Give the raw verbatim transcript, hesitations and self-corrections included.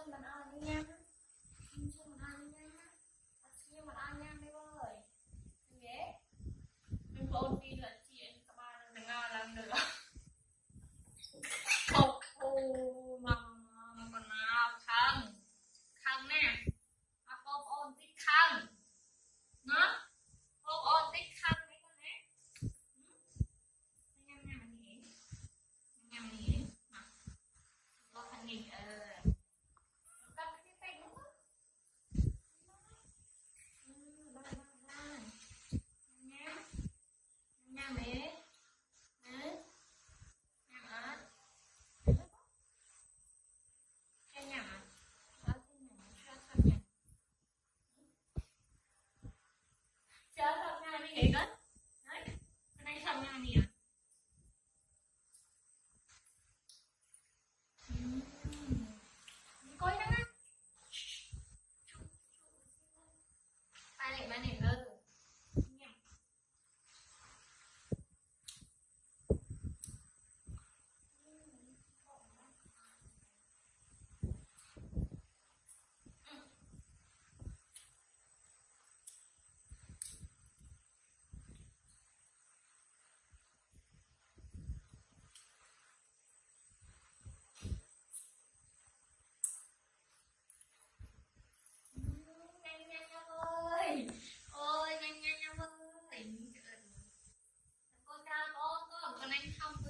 xuân mình ăn đi nha. Xuân xuân mình ăn đi nha. Xuân mình ăn nha mấy ơi. Ghé. Mình có ôn tin là chị em các bạn đừng ngon lắm được. Khổ khổ mà mà còn nào không. Không nè. Mà cô ôn tích không. Nó. Cô ôn tích không mấy con nè. Nhâm nhâm mình nghỉ. Nhâm mình nghỉ. Cô thành nghỉ ờ. Vậy đó. Đấy. Cái này không nha nè. Coi nó á. Ba này ba này hơn. Ôi nhanh nhanh em ơi. Cô cha con con con anh không